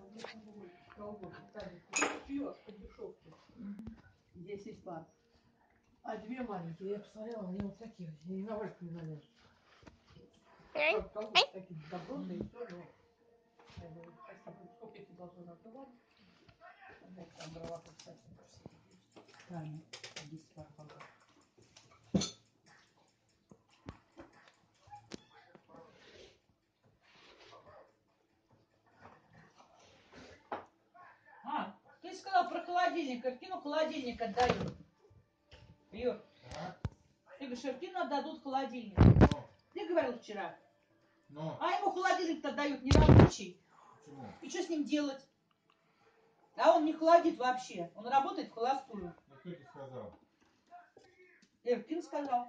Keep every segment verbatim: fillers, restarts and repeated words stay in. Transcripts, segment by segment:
По дешевке. десять пар. А две маленькие, я посмотрела, они вот такие, и на вальку не налезут. Колготки такие добротные, и все, но... Я говорю, спасибо, сколько эти должны надавать? Там брала, кстати. Правильно, десять пар колготок. А, ты сказал про холодильник, Иркину холодильник отдают. Юр, а? Ты говоришь, Иркину отдадут холодильник. Но. Ты говорил вчера. Но. А ему холодильник-то отдают нерабочий. Почему? И что с ним делать? А он не холодит вообще. Он работает в холостую. Ну кто тебе сказал? Иркин сказал.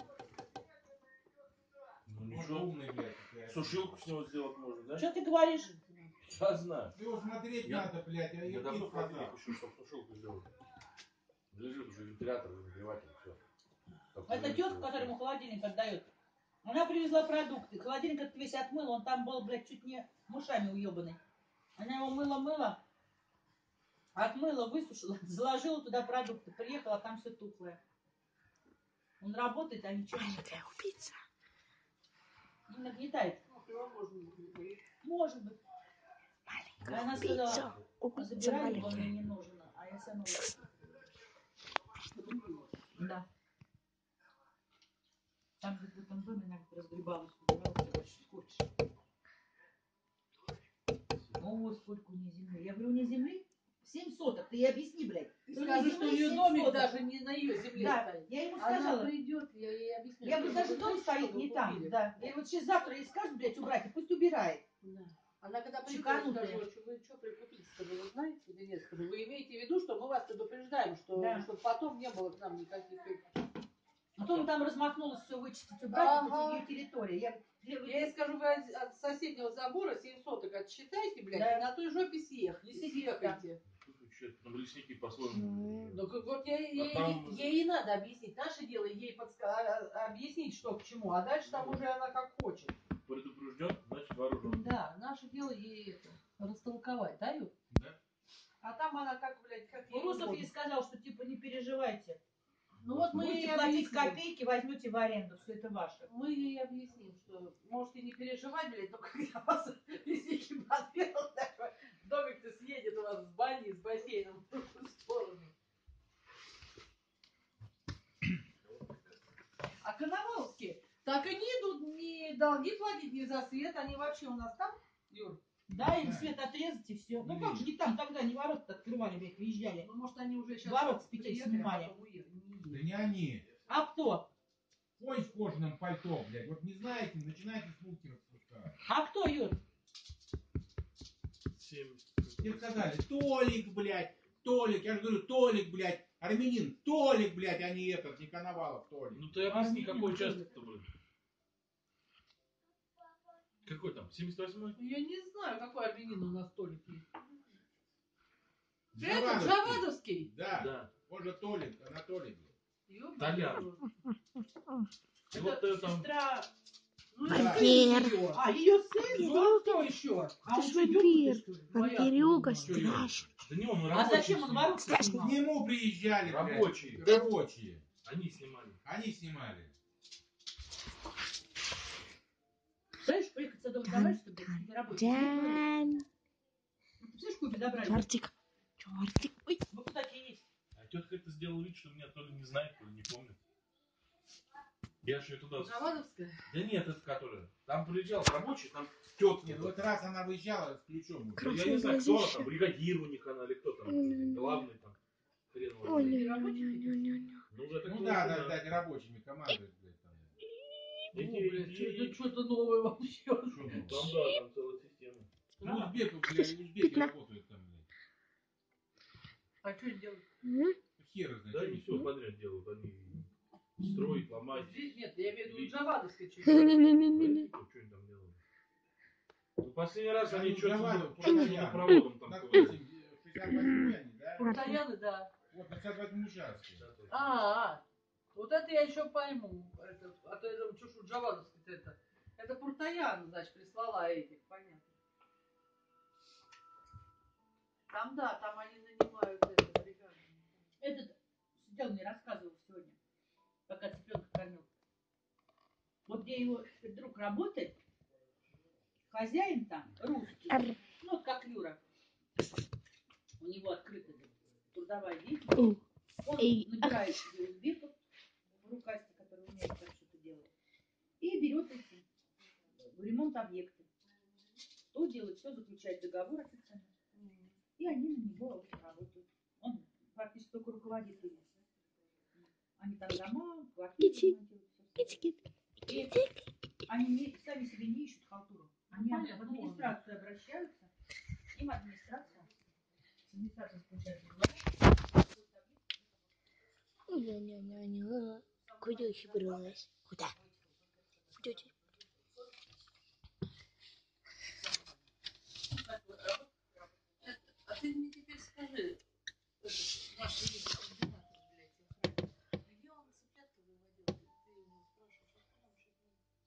Ну ничего. Умный, блядь. Сушилку с него сделать можно, да? Что ты говоришь? Я знаю. Ты его смотреть я, надо, блядь. А я давно хотел еще, чтобы сушилку сделать. Лежит уже вентилятор, нагреватель, все. Это тетка, которая ему холодильник отдает. Она привезла продукты. Холодильник этот весь отмыл, он там был, блядь, чуть не мышами уебанный. Она его мыла-мыла, отмыла, высушила, заложила туда продукты. Приехала, там все тухлое. Он работает, а ничего нет. Маленькая убийца. Не нагнетает. Может быть. Маленькая она убийца. сказала, Убийца забирай, маленькая. он мне не нужен. А я сама... Да. Там где в этом доме надо разгребалась, убиралась, скотч. О, сколько у нее земли. Я говорю, у нее земли семь соток. Ты ей объясни, блядь. Ты скажи, что ее домик соток. Даже не на ее земле да, стоит. Я ему сказала. Она придет, я ей объясню. Я говорю, даже дом стоит не там. Да. Я вот сейчас завтра ей скажут, блядь, убрать, и пусть убирает. Да. Она когда придет, скажу, что вы что прикупили-то, вы знаете или нет? Скажу, вы имеете в виду, что мы вас предупреждаем, что да. Чтобы потом не было к нам никаких... А то он там размахнулась все вычистить, убрать, ага. Это ее территория. Я, я, я ей скажу, вы от, от соседнего забора семь соток отсчитайте, блядь, да. И на той жопе съех, не съехайте. Там лесники по-своему. Ну вот я, я, а там... ей, ей надо объяснить. Наше дело ей подска... объяснить, что к чему, а дальше там уже она как хочет. Предупрежден, значит вооружен. Да, наше дело ей это растолковать, да, Ю? Да. А там она как, блядь, как ей Урусов ей сказал, что типа не переживайте. Ну вот мы будете ей платить объясним. Копейки, возьмете в аренду, все это ваше. Мы ей объясним, что можете не переживать, блядь, но когда вас лесники подберут, домик-то съедет у вас с баней, с бассейном в другую сторону. А Коноваловские так и не идут, ни долги платить, ни за свет, они вообще у нас там, Юр? Да, им свет отрезать и все. Ну как же не там тогда, не ворота открывали, блядь, выезжали. Ну может они уже сейчас ворот с петель снимали. А да не они. А кто? Конь в кожаном пальто, блядь. Вот не знаете, начинайте с мухи распускать. А кто, Юр? Семь. Тебе сказали, Толик, блядь, Толик. Я же говорю, Толик, блядь, армянин, Толик, блядь, а не этот, не Коновалов, Толик. Ну ты объясни, какой участок-то, блядь? Какой там? семьдесят восьмой? Я не знаю, какой армянин у нас Толик есть. Джавадовский. Это Джавадовский? Да. Да. Он же Толик, Анатолий. Толян. Это вот сестра... Ну, вампир. Ее. А, ее сын? Ну, кто еще? А он вампир. Вампирюга страшный. Да не он, а зачем он ворот снимал? К нему приезжали рабочие. Блядь, рабочие. Они снимали. Они снимали. Знаешь, приехать с дома домой, чтобы не работать. Ты знаешь, какую безобразие? Чертик. Чертик. Ой. Ну, кто такие есть? А тетка это сделала вид, что меня то ли не знает, то ли не помнит. Я же ее туда... Завадовская? Да нет, это которая. Там приезжал рабочий, там тетка. Нет, вот раз она выезжала с ключом. Я не знаю, кто она там, бригадир у них она или кто там, главный там. Хрен его. Ну, ну да, да, да, рабочими командуют, блядь, там. Это что-то новое вообще. Там, да, там целая система. Ну, узбеки, блядь, узбеки работают там, блядь. А что делают? Хер знает. Да, они все подряд делают, они строят, ломают. Здесь нет, я имею в виду Джавадовской чуть-чуть. Что они там делают? Ну, последний раз они что-то проводом там ковыряли. Пуртаяны, да. Вот, на шестьдесят восьмом участке. А, вот это я еще пойму. Это, а то я думаю, что у Джавадовской это. Это Пуртаяна, значит, прислала этих, понятно. Там, да, там они нанимают это, бригаду. Этот сидел, мне рассказывал сегодня, пока цыпленка кормил. Вот где его друг работает, хозяин там русский, ну вот как Юра. У него открыта трудовая деятельность. Он набирает себе узбеков в рукасте, который умеет там что-то делать, и берет эти в ремонт объекты. То делает, все заключает договор официально. И они на него работают. Он практически только руководит ими. Они там дома, квартиры ремонтируют. И они не, сами себе не ищут халтуру. Они в администрацию обращаются. Им администрация. Администрация заключает договор. Ня-ня-ня-ня. Куда еще вырвалась? Куда? Куда ты? А ты мне теперь скажи, наш лидер координатор, блядь, где он цыплят-то выводил? Ты его спрашиваешь, а кто нам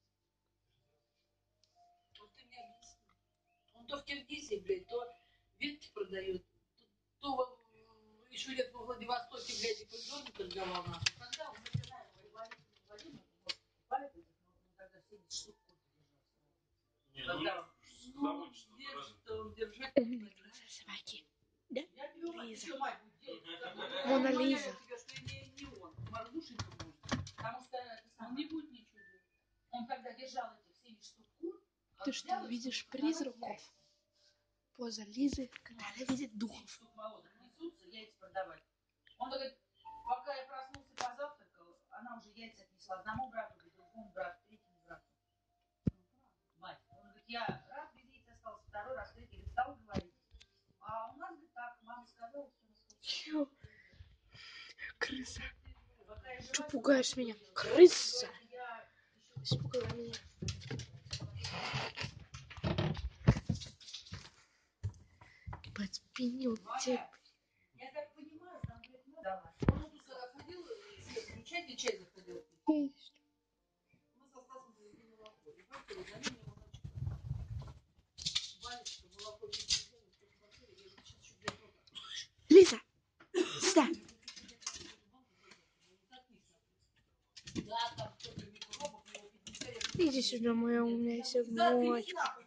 что-то? Вот ты мне объясни. Он то в Киргизии, блядь, то ветки продает, то, то еще лет во Владивостоке, блядь, и по-другому торговал нам. Когда он начинает воевать, Владимир, вот, поэтому, ну, тогда семьдесят штук Не, когда ну, он держит, он держит. Собаки. Да? Лиза. Мона Мона Лиза. Потому что он не будет ничего делать. Он когда держал этих семьдесят штук кур, Ты что, видишь призраков? Поза Лизы, когда она видит духов. штук молодых несутся, яйца продавать. Он говорит, пока я проснулся, позавтракал, она уже яйца отнесла одному брату, другому брату, третьему брату. Мать. Он говорит, я раз без яиц остался, второй раз, третий, говорит, стал говорить. А у нас, говорит, так, мама сказала, что... Чё? Крыса. Пока я Чё жива, пугаешь меня? Крыса. я еще... Испугала меня. Подпинил тебя. Я так понимаю, там, говорит, ну, давай. Он вот туда ходил, свет включать и чай заходил. Мы со Стасом завезли молоко. И поехали за ним молочко. Валечка, молоко пить нельзя, никто не хотели. Я говорю, сейчас еще для дома. Лиза, сюда. Да, там кто-то микробов, его пятьдесят. Иди сюда, моя умная сыночка.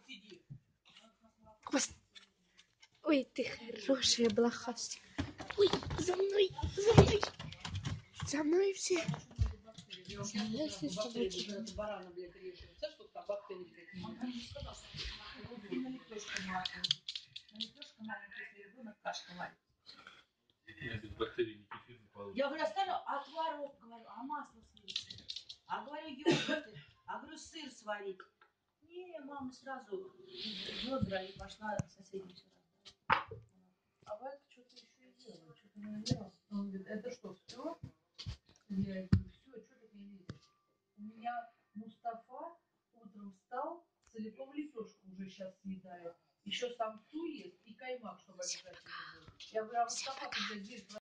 Ой, ты хорошая блохастик. Ой, за мной, за мной. За мной все. За мной все собаки. Барана, блядь, решил. Знаешь, что там бактерии какие-то? Он там не сказал, что на лепешку молоко. На лепешку маленький, если ребенок кашку варит. я без бактерий не кефир не получится. Я говорю, оставлю, а творог, говорю, а масло сварить? А говорю, йогурты, а говорю, сыр сварить. Не, мама сразу ведра и пошла соседям все раздать. А Валька что-то еще и делает, что-то не делал. Он говорит, это что, все? Я говорю, все, что ты не видишь? У меня Мустафа утром встал, целиком лепешку уже сейчас съедает. Еще самцу ест и каймак, чтобы обязательно был. Я говорю, а Мустафа, когда здесь